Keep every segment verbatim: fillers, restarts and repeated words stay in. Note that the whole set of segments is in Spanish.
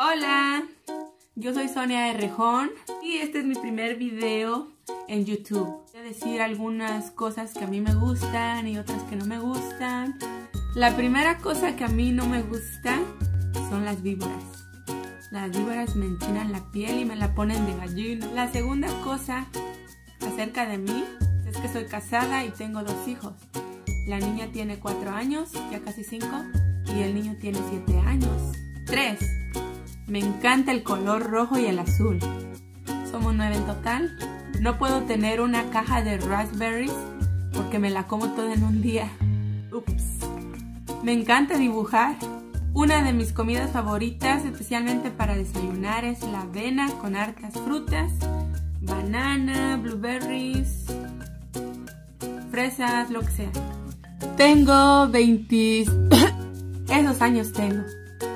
Hola, yo soy Sonia de Rejón y este es mi primer video en YouTube. Voy a decir algunas cosas que a mí me gustan y otras que no me gustan. La primera cosa que a mí no me gusta son las víboras. Las víboras me enchinan la piel y me la ponen de gallina. La segunda cosa acerca de mí es que soy casada y tengo dos hijos. La niña tiene cuatro años, ya casi cinco, y el niño tiene siete años. Tres. Me encanta el color rojo y el azul. Somos nueve en total. No puedo tener una caja de raspberries porque me la como toda en un día. Ups. Me encanta dibujar. Una de mis comidas favoritas, especialmente para desayunar, es la avena con hartas frutas, banana, blueberries, fresas, lo que sea. Tengo veinte... Esos años tengo.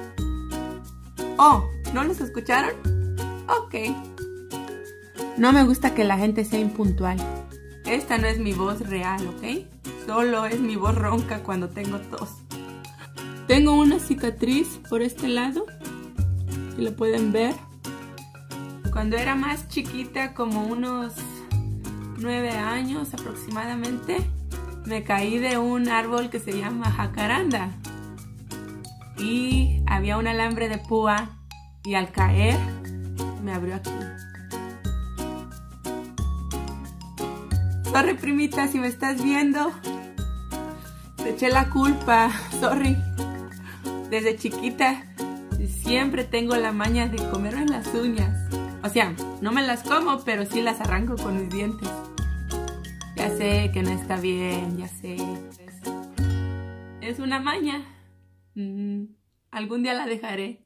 Oh, ¿no los escucharon? Ok. No me gusta que la gente sea impuntual. Esta no es mi voz real, ¿ok? Solo es mi voz ronca cuando tengo tos. Tengo una cicatriz por este lado, si lo pueden ver. Cuando era más chiquita, como unos nueve años aproximadamente, me caí de un árbol que se llama jacaranda. Y había un alambre de púa y al caer me abrió aquí. Sorry, primita, si me estás viendo. Te eché la culpa, sorry. Desde chiquita siempre tengo la maña de comerme las uñas. O sea, no me las como, pero sí las arranco con mis dientes. Ya sé que no está bien, ya sé. Es una maña. Mm, algún día la dejaré.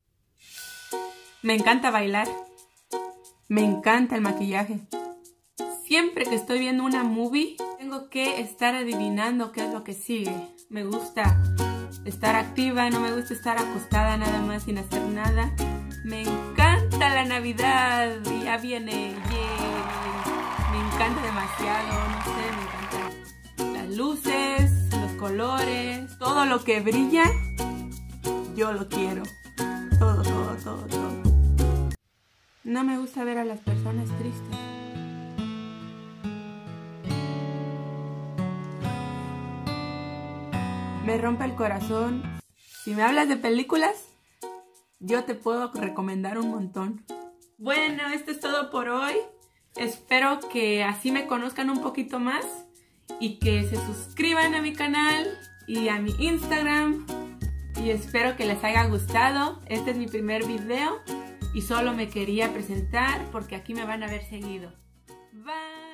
Me encanta bailar. Me encanta el maquillaje. Siempre que estoy viendo una movie, tengo que estar adivinando qué es lo que sigue. Me gusta estar activa, no me gusta estar acostada nada más sin hacer nada. Me encanta la Navidad, ya viene, yeah. Me encanta demasiado, no sé, me encantan las luces, los colores, todo lo que brilla, yo lo quiero. Todo, todo, todo, todo. No me gusta ver a las personas tristes. Me rompe el corazón. Si me hablas de películas, yo te puedo recomendar un montón. Bueno, esto es todo por hoy. Espero que así me conozcan un poquito más y que se suscriban a mi canal y a mi Instagram. Y espero que les haya gustado. Este es mi primer video y solo me quería presentar porque aquí me van a ver seguido. Bye.